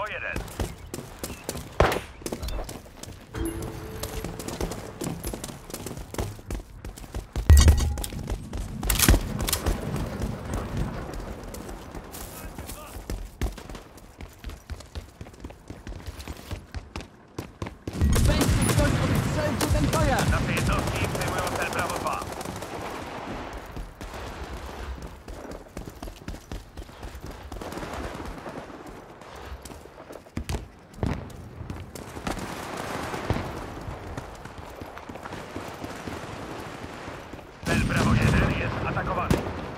1. Nasze jednostki przejmują cel Bravo 2. Cel Bravo 1 jest atakowany.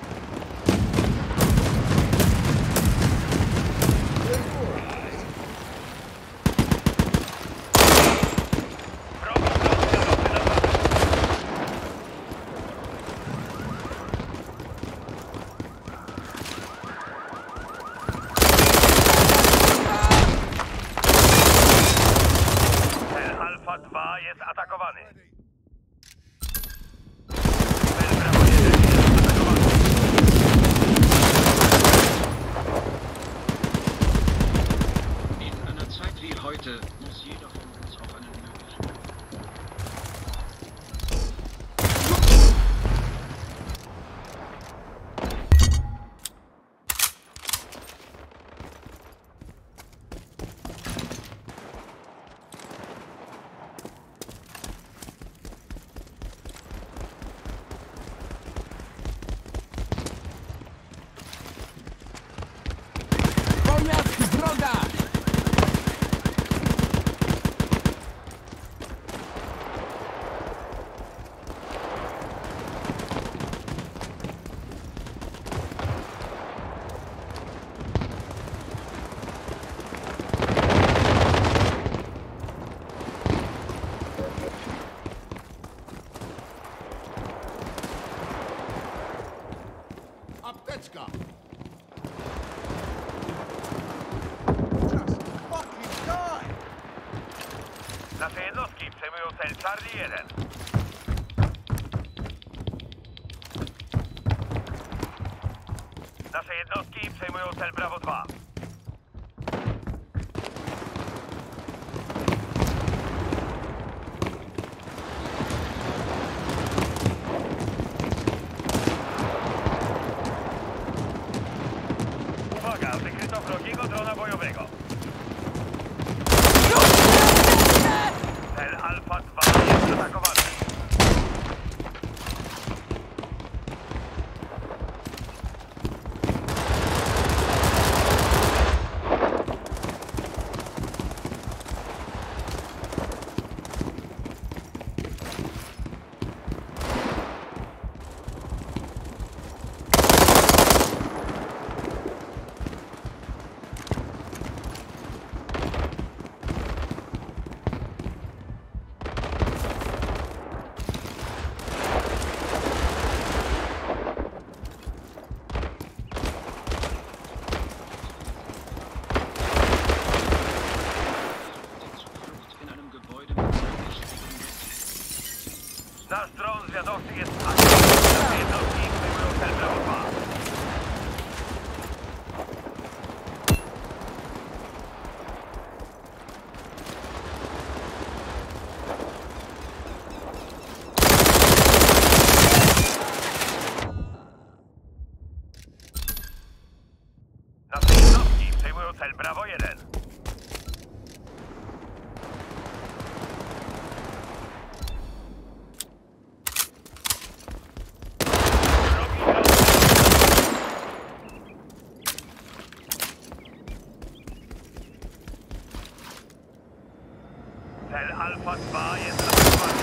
Alfa 2 jest atakowany. Cel Bravo 1 jest atakowany. In einer Zeit wie heute muss jeder von uns auf einen möglichen. Apteczka! Nasze jednostki przejmują cel Charlie 1. Nasze jednostki przejmują cel Bravo 2. Uwaga, wykryto wrogiego drona bojowego. Cel Alfa 2 jest atakowany. Nasz dron zwiadowczy jest aktywny. Nasze jednostki przejmują cel Bravo 2. Nasze jednostki przejmują cel Bravo 1. Cel Alfa 2 jest atakowany.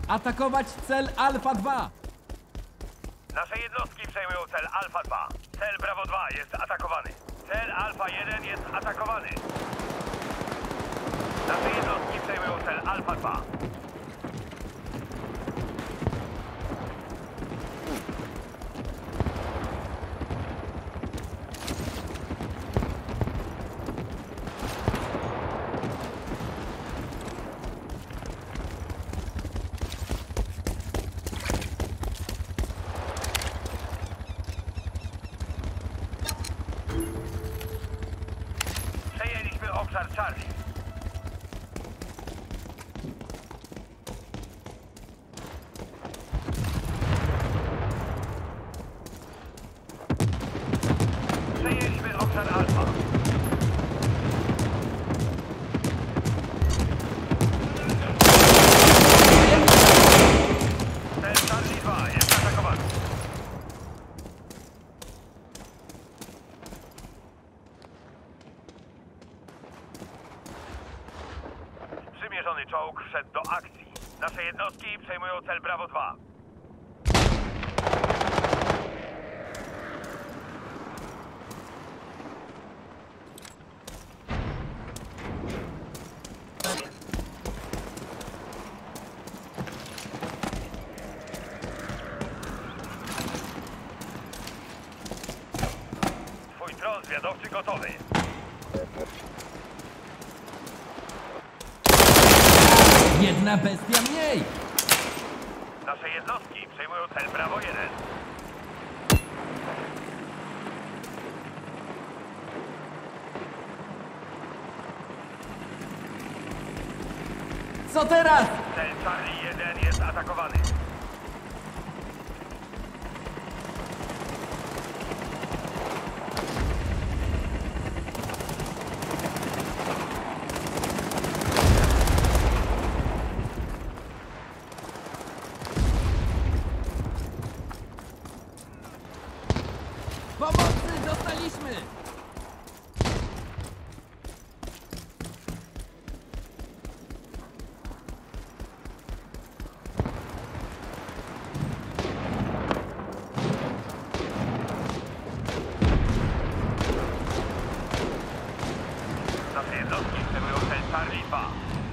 Atakować cel Alfa 2! Nasze jednostki przejmują cel Alfa 2. Cel Bravo 2 jest atakowany. Cel Alfa 1 jest atakowany. Nasze jednostki przejmują cel Alfa 2. Przejęliśmy obszar Charlie. Przejęliśmy obszar Alfa. Cel Charlie 2 jest atakowany. Przymierzony czołg wszedł do akcji. Nasze jednostki przejmują cel Bravo 2. Twój dron zwiadowczy gotowy. Jedna bestia mniej! Nasze jednostki przejmują cel Bravo 1. Co teraz? Cel Charlie 1 jest atakowany. Pomocy dostaliśmy! Nasze jednostki przejmują cel Charlie 2.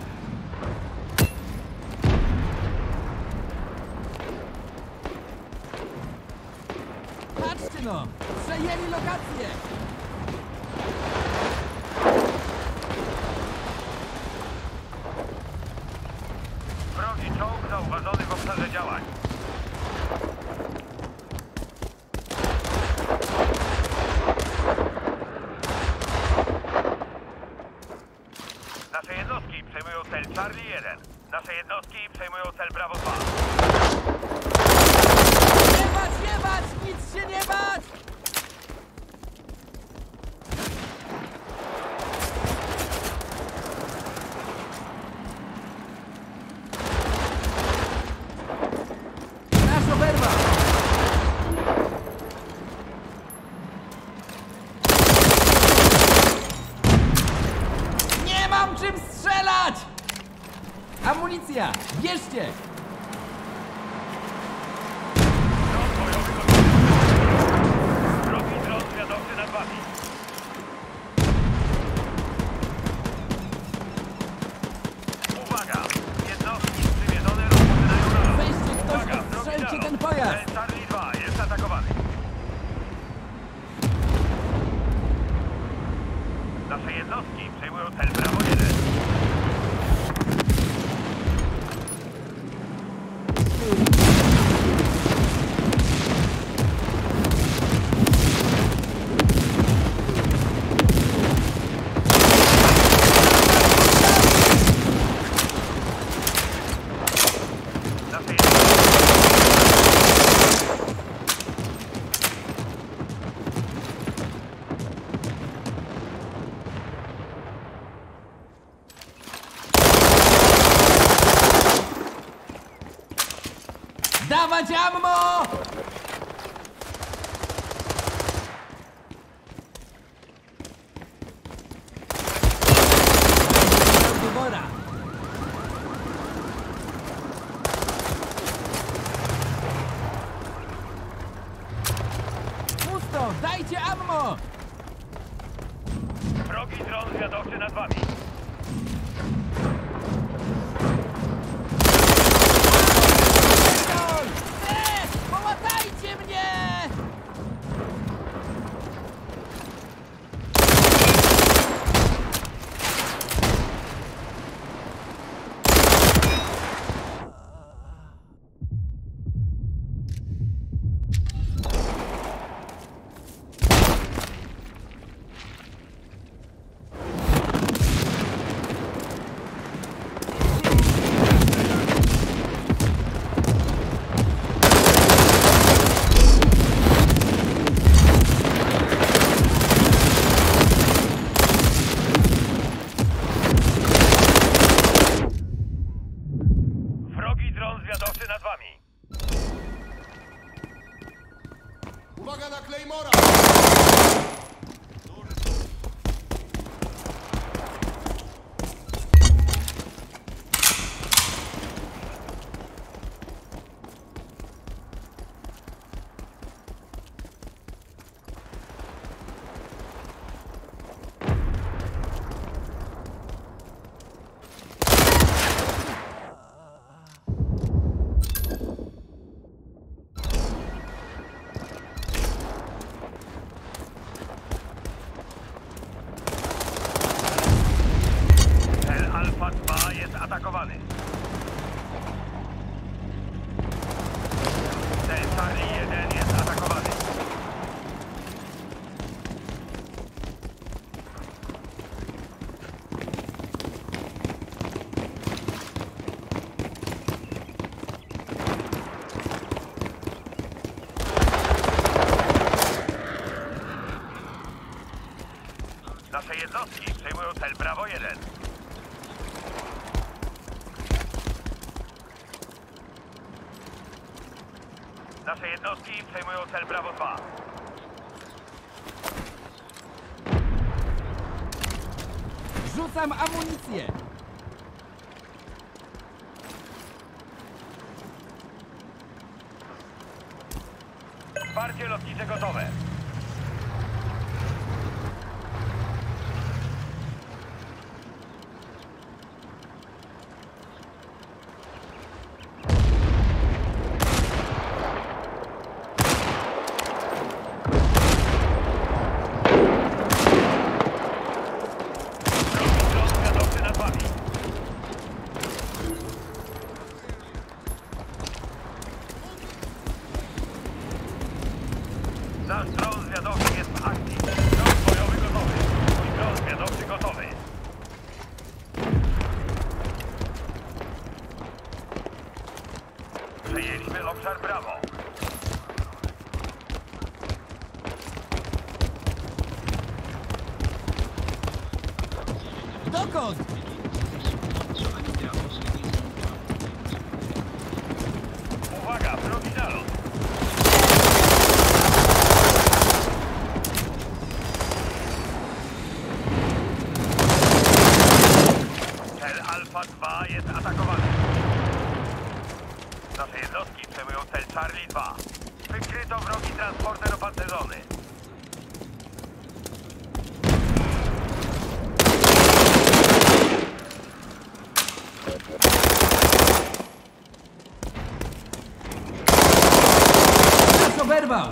Patrzcie no! Przejęli lokację! Wrogi czołg zauważony w obszarze działań. Nasze jednostki przejmują cel Charlie 1. Nasze jednostki przejmują cel Bravo 2. Nie bać, nie bać! Nic się nie bać! Nasz oberwa! Nie mam czym strzelać! Amunicja! Bierzcie! Dron bojowy gotowy. Wrogi dron zwiadowczy nad wami. Uwaga! Jednostki przymierzone rozpoczynają nalot. Weźcie ktoś, Uwaga, wrogi ostrzelcie nalot. ten pojazd! Cel Charlie 2 jest atakowany. Nasze jednostki przejmują cel Bravo 1. Nasze Dawać ammo! Wybora! ammo! Wrogi dron zwiadowczy nad wami. Połatajcie mnie! Wrogi dron zwiadowczy nad wami. Uwaga na Claymora! Cel Alfa 2 jest atakowany. Cel Charlie 1 jest atakowany. Nasze jednostki przejmują cel Bravo 1. Nasze jednostki przejmują cel Bravo 2. Rzucam amunicję! Wsparcie lotnicze gotowe. Wrogi dron zwiadowczy nad wami. Nasz dron zwiadowczy jest w akcji. Dron bojowy gotowy. Mój dron zwiadowczy gotowy. Przejęliśmy obszar Bravo. Dokąd? Zu einem der ausgewiesenen Uwaga, wrogi nalot. Cel Alfa 2 jest atakowany. Nasze jednostki przejmują cel Charlie 2. Wykryto wrogi transporter opancerzony. Nas oberwał!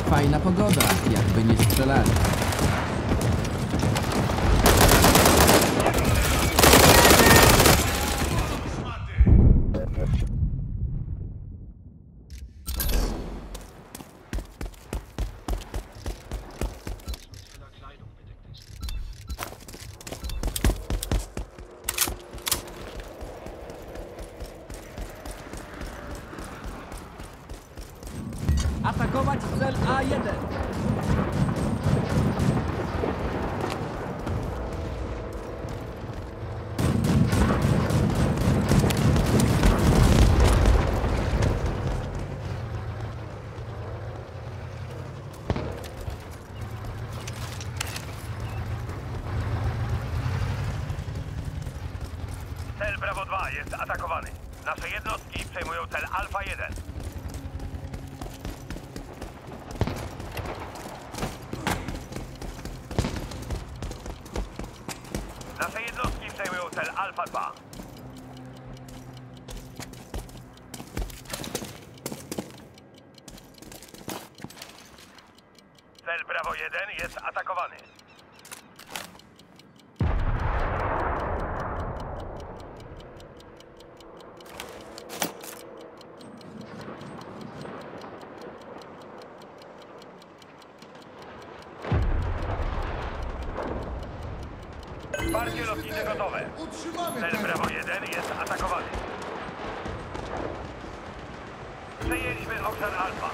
Fajna pogoda, jakby nie strzelali. voller Kleidung bedeckt ist. Atakować cel A1. Cel Bravo 2 jest atakowany. Nasze jednostki przejmują cel Alfa 1. Nasze jednostki przejmują cel Alfa 2. Cel Bravo 1 jest atakowany. Wsparcie lotnicze gotowe. Utrzymamy Cel teren. Bravo 1 jest atakowany. Przejęliśmy obszar Alfa.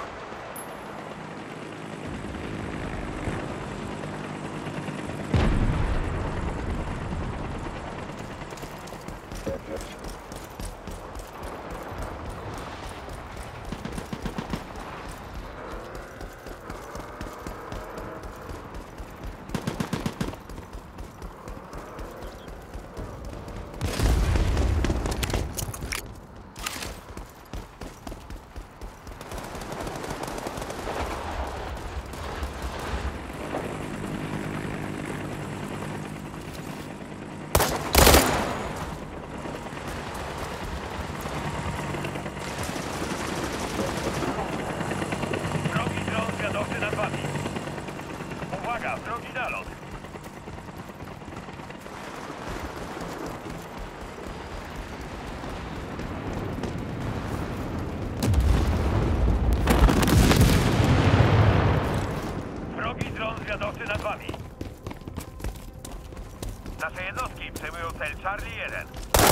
Wrogi dron zwiadowczy nad wami. Uwaga, wrogi nalot. Wrogi dron zwiadowczy nad wami. Nasze jednostki przejmują cel Charlie 1.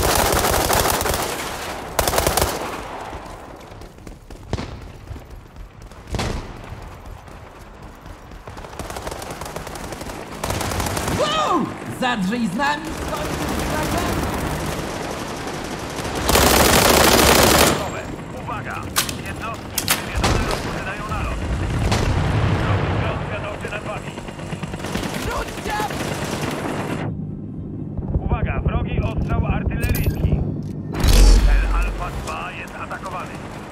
Wow! Zadrzyj z nami, Gotowe. Uwaga! Jednostki przywiezione rozpoczynają nalot. Wrogi dron zwiadowczy nad wami. Rzućcie! Uwaga, wrogi ostrzał artyleryjski. Cel Alfa 2 jest atakowany.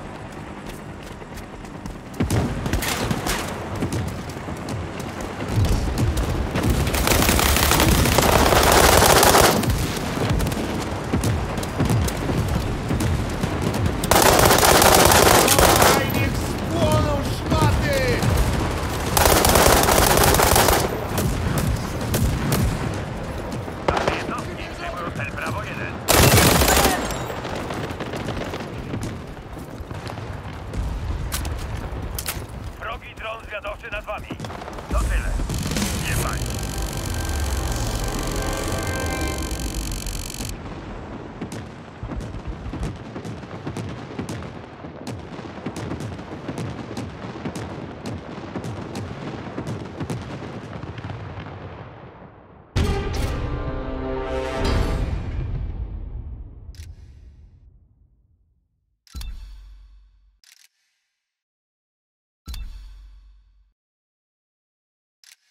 Aj, niech spłoną szmaty! Nasze jednostki przejmują cel Bravo 1. Wrogi dron zwiadowczy nad wami. To tyle. Nie pań.